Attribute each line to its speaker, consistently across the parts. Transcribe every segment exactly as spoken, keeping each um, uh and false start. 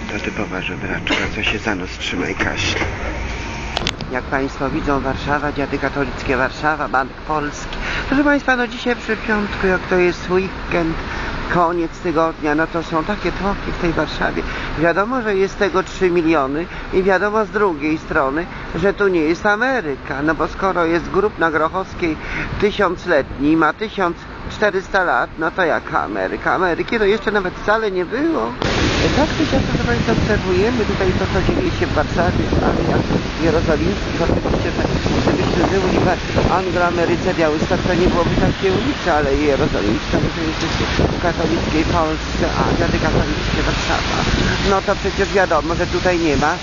Speaker 1: To typowa żebraczka, co się za nos trzyma i kaśle. Jak Państwo widzą, Warszawa, Dziady Katolickie Warszawa, Bank Polski. Proszę Państwa, no dzisiaj przy piątku, jak to jest weekend, koniec tygodnia, no to są takie tłoki w tej Warszawie. Wiadomo, że jest tego trzy miliony i wiadomo z drugiej strony, że tu nie jest Ameryka. No bo skoro jest grób na Grochowskiej tysiącletni i ma tysiąc czterysta lat, no to jaka Ameryka? Ameryki to jeszcze nawet wcale nie było. Tak dzisiaj, proszę Państwa, obserwujemy tutaj to, co dzieje się w Warszawie, w Aleach Jerozolimskich. Oczywiście, że gdybyśmy byli w Angloameryce, Białystok, to nie byłoby takiej ulicy, ale Jerozolimska, bo to jesteście w katolickiej Polsce, a Dziady Katolickie Warszawa. No to przecież wiadomo, że tutaj nie ma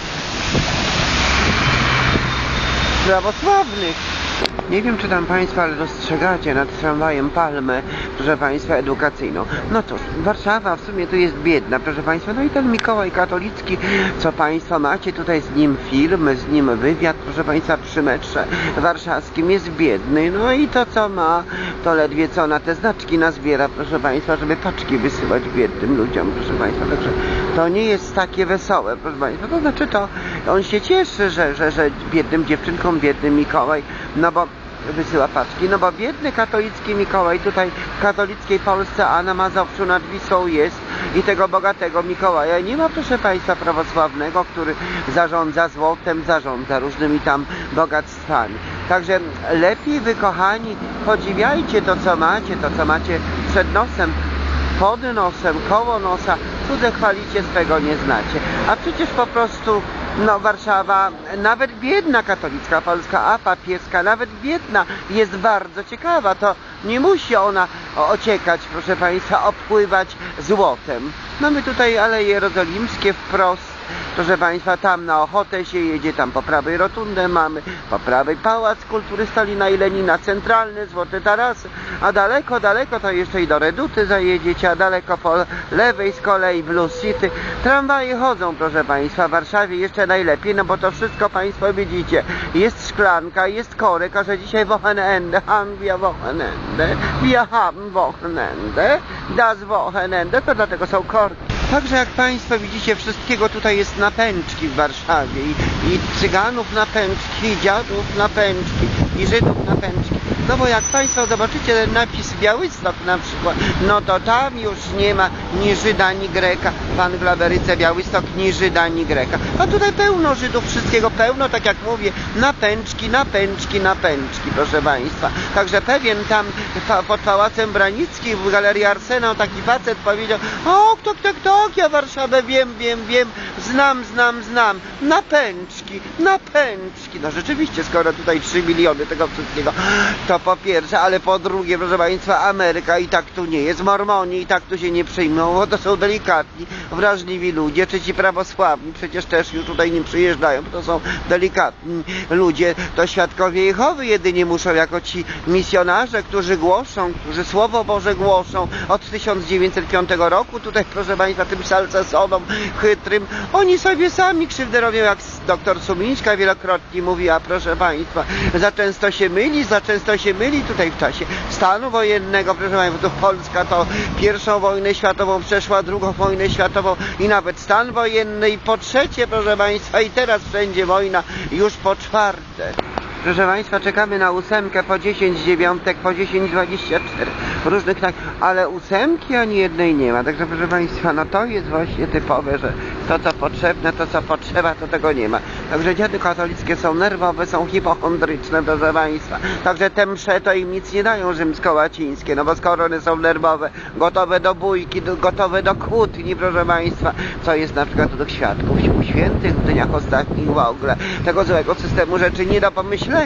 Speaker 1: prawosławnych. Nie wiem, czy tam Państwo, ale dostrzegacie nad tramwajem palmę, proszę Państwa, edukacyjną. No cóż, Warszawa w sumie tu jest biedna, proszę Państwa. No i ten Mikołaj Katolicki, co Państwo macie tutaj z nim film, z nim wywiad, proszę Państwa, przy metrze warszawskim, jest biedny. No i to, co ma, to ledwie co na te znaczki nazbiera, proszę Państwa, żeby paczki wysyłać biednym ludziom, proszę Państwa. Także to nie jest takie wesołe, proszę Państwa. To znaczy to, on się cieszy, że, że, że biednym dziewczynkom, biedny Mikołaj, no bo wysyła paczki, no bo biedny katolicki Mikołaj tutaj w katolickiej Polsce, a na Mazowszu nad Wisłą jest i tego bogatego Mikołaja nie ma, proszę Państwa, prawosławnego, który zarządza złotem, zarządza różnymi tam bogactwami. Także lepiej, wy kochani, podziwiajcie to, co macie, to, co macie przed nosem, pod nosem, koło nosa, cudze chwalicie, swego nie znacie. A przecież po prostu, no Warszawa, nawet biedna katolicka Polska, a papieska, nawet biedna, jest bardzo ciekawa. To nie musi ona ociekać, proszę Państwa, opływać złotem. Mamy tutaj Aleje Jerozolimskie wprost. Proszę Państwa, tam na Ochotę się jedzie, tam po prawej rotundę mamy, po prawej Pałac Kultury Stalina i Lenina, centralny, Złote Tarasy, a daleko, daleko to jeszcze i do Reduty zajedziecie, a daleko po lewej z kolei Blue City. Tramwaje chodzą, proszę Państwa, w Warszawie jeszcze najlepiej, no bo to wszystko Państwo widzicie. Jest szklanka, jest korek, a że dzisiaj Wochenende, haben wir Wochenende, wir haben Wochenende, das Wochenende, to dlatego są korki. Także jak Państwo widzicie, wszystkiego tutaj jest na pęczki w Warszawie. I, i Cyganów na pęczki, i dziadów na pęczki, i Żydów na pęczki. No bo jak Państwo zobaczycie ten napis Białystok na przykład, no to tam już nie ma ni Żyda, ni Greka. W Angloameryce Białystok ni Żyda, ni Greka. A tutaj pełno Żydów, wszystkiego pełno, tak jak mówię, na pęczki, na pęczki, na pęczki, proszę Państwa. Także pewien tam pa, pod Pałacem Branickim w Galerii Arsenał taki facet powiedział: o, kto, kto, kto, ja Warszawę wiem, wiem, wiem, znam, znam, znam, na pęczki, na pęczki. No rzeczywiście, skoro tutaj trzy miliony tego wszystkiego, to po pierwsze, ale po drugie, proszę Państwa, Ameryka i tak tu nie jest, Mormoni i tak tu się nie przyjmą, bo to są delikatni, wrażliwi ludzie, czy ci prawosławni przecież też już tutaj nie przyjeżdżają, bo to są delikatni ludzie, to świadkowie Jehowy jedynie muszą, jako ci misjonarze, którzy głoszą, którzy Słowo Boże głoszą od tysiąc dziewięćset piątego roku, tutaj, proszę Państwa, tym salcesonom chytrym, oni sobie sami krzywdę robią, jak doktor Sumińska wielokrotnie mówiła, proszę Państwa, za często się myli, za często się myli tutaj w czasie stanu wojennego, proszę Państwa, to Polska to pierwszą wojnę światową przeszła, drugą wojnę światową i nawet stan wojenny i po trzecie, proszę Państwa, i teraz wszędzie wojna, już po czwarte. Proszę Państwa, czekamy na ósemkę po dziesięć dziewiątek, po dziesięć dwadzieścia cztery różnych tak, ale ósemki ani jednej nie ma. Także proszę Państwa, no to jest właśnie typowe, że to co potrzebne, to co potrzeba, to tego nie ma. Także dziady katolickie są nerwowe, są hipochondryczne, proszę Państwa. Także te msze to im nic nie dają rzymsko-łacińskie, no bo skoro one są nerwowe, gotowe do bójki, do, gotowe do kłótni, proszę Państwa, co jest na przykład do świadków Sił Świętych w dniach ostatnich w ogóle. Tego złego systemu rzeczy nie do pomyślenia.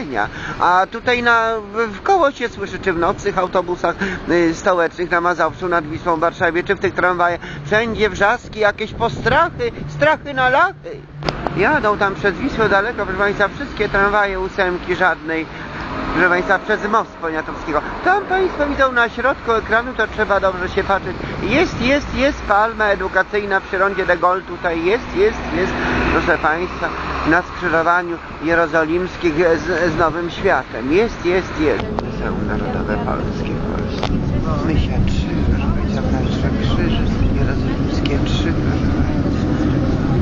Speaker 1: A tutaj na, w koło się słyszy, czy w nocnych autobusach y, stołecznych na Mazowszu, nad Wisłą, w Warszawie, czy w tych tramwajach, wszędzie wrzaski, jakieś postrachy, strachy na lachy. Jadą tam przez Wisłę daleko, proszę Państwa, wszystkie tramwaje ósemki, żadnej, proszę Państwa, przez most Poniatowskiego. Tam Państwo widzą na środku ekranu, to trzeba dobrze się patrzeć. Jest, jest, jest palma edukacyjna przy rondzie de Gaulle, tutaj jest, jest, jest, proszę Państwa, na skrzyżowaniu jerozolimskich z, z Nowym Światem. Jest, jest, jest. Muzeum Narodowe Polskie w Polsce. Mysia trzy, proszę Państwa, Krzyż, Jerozolimskie trzy, proszę Państwa.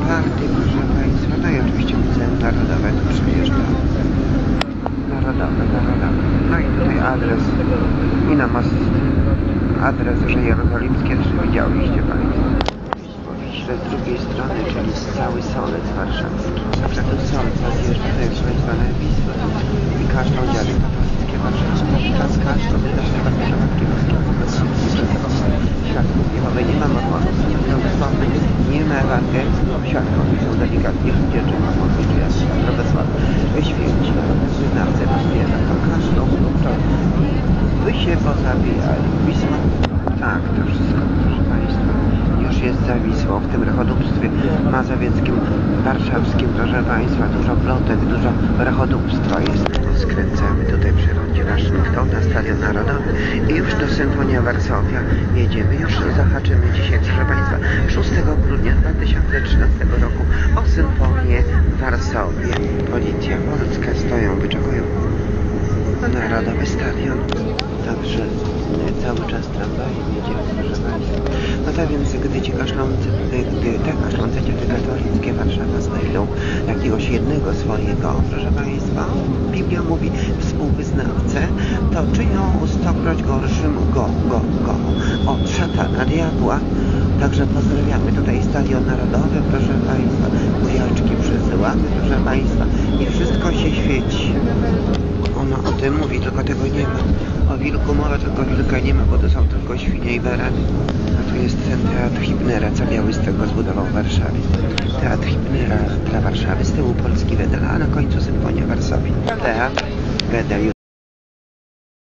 Speaker 1: otwarty, proszę Państwa. No i oczywiście Muzeum Narodowe tu przyjeżdża. Narodowe, Narodowe. No i tutaj adres i na most. Adres, że jerozolimskie trzy widziałyście Państwo. Wiśle z drugiej strony, czyli cały Solec warszawski. Także tu Solec odjeżdża, to jest Państwa na Wisłę i kaształ dziady katolickie warszawskie. Czas kaształ, też chyba przypadki świadków Jehowy, nie ma mormonów, nie ma Ewangelii, świadków są delikatnie ludzie, czy ma modlić, ja się prawosławny, wyświęci, wyznawcy, rozbierze, to kaształ, i wy się pozabijali. Wisła? Tak, to wszystko, proszę Państwa. Już jest za Wisłą, w tym rechodóbstwie mazowieckim, warszawskim, proszę Państwa, dużo plotek, dużo rechodóbstwa jest. Skręcamy tutaj przy rondzie Waszyngton na Stadion Narodowy i już do Symfonia Warszawia jedziemy. Już zahaczymy dzisiaj, proszę Państwa, szóstego grudnia dwa tysiące trzynastego roku o Symfonię w Warszawie. Policja polska stoją, wyczekują Narodowy Stadion. Także cały czas tramwajem jedziemy, proszę Państwa. No tak więc, gdy ci kaszlący, gdy te kaszlące dziady katolickie Warszawa znajdą jakiegoś jednego swojego, proszę Państwa, Biblia mówi współwyznawcę, to czynią stokroć gorszym go, go, go, od szatana, diabła. Także pozdrawiamy tutaj Stadion Narodowy, proszę Państwa, buziaczki przesyłamy, proszę Państwa, i wszystko się świeci. Ona o tym mówi, tylko tego nie ma. O wilku mowa, tylko wilka nie ma, bo to są tylko świnie i barany. A tu jest ten teatr Hibnera, co Białystok go zbudował w Warszawie. Teatr Hibnera dla Warszawy, z tyłu polski Wedel, a na końcu Symfonia Warszawy. Teatr Wedel.